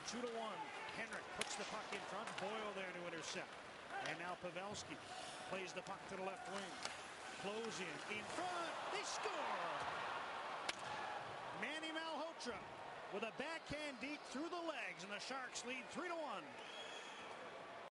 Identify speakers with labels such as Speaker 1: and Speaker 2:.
Speaker 1: 2-1. Henrik puts the puck in front. Boyle there to intercept. And now Pavelski plays the puck to the left wing. Close in front. They score! Manny Malhotra with a backhand deep through the legs, and the Sharks lead 3-1.